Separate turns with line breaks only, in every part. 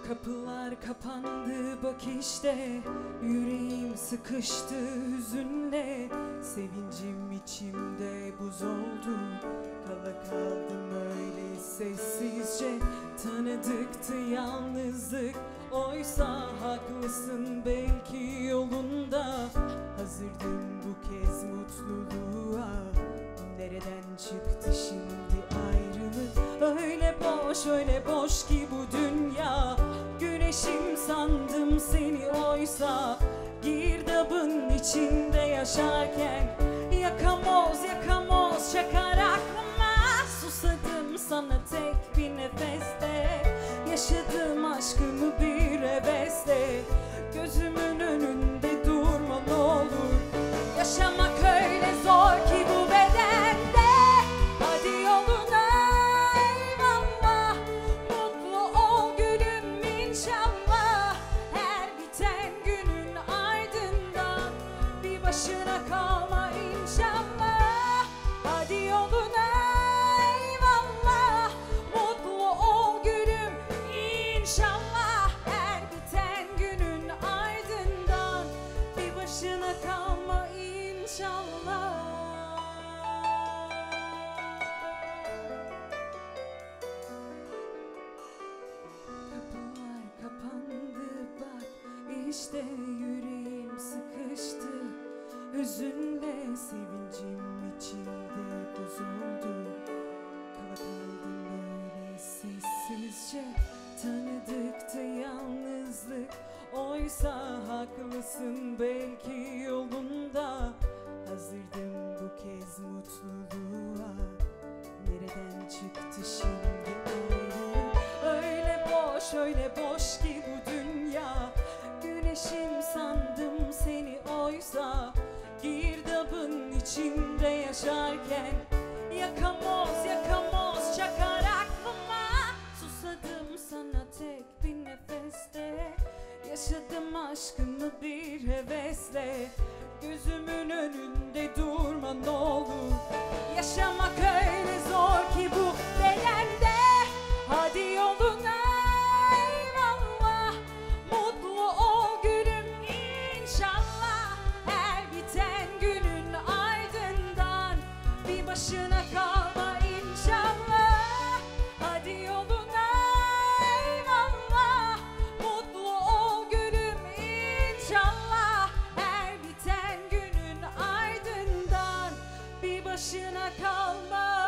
Kapılar kapandı bak işte, yüreğim sıkıştı hüzünle. Sevincim içimde buz oldu, kala kaldım öyle sessizce. Tanıdıktı yalnızlık, oysa haklısın belki yolunda. Hazırdım bu kez mutluluğa, nereden çıktı şimdi ayrılık? Öyle boş ki bu dünya. Güneşim sandım seni, oysa girdabın içinde yaşarken. Yakamoz çakar aklıma, susadım sana tek bir nefeste. Yaşadım aşkımı bir hevesle, gözümün önünde durma ne olur. Yaşamak öyle zor ki bu bedende. Hadi yoluna eyvallah, mutlu ol gülüm inşallah. Her biten günün ardından bir başına kalma inşallah. Hadi yoluna eyvallah, mutlu ol gülüm inşallah. Her biten günün ardından bir başına kalma inşallah. Kapılar kapandı bak işte, yüreğim sıkıştı hüzünle. Sevincim içimde buz oldu, kala kaldım böyle sessizce. Tanıdıktı yalnızlık, oysa haklısın belki yolunda. Hazırdım bu kez mutluluğa, nereden çıktı şimdi ayrılık? Öyle boş ki bu dünya. Güneşim sandım seni, oysa girdabın içinde yaşarken. Yakamoz çakar aklıma, susadım sana tek bir nefeste. Yaşadım aşkımı bir hevesle, gözümün önünde durma ne olur. Yaşamak öyle zor ki bu bedende. Hadi yoluna eyvallah, mutlu ol gülüm inşallah. Her biten günün ardından bir başına kalma inşallah. Hadi yoluna eyvallah, mutlu ol gülüm inşallah. Her biten günün ardından bir başına kalma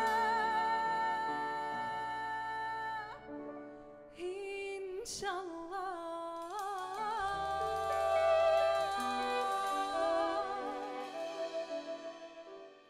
inşallah.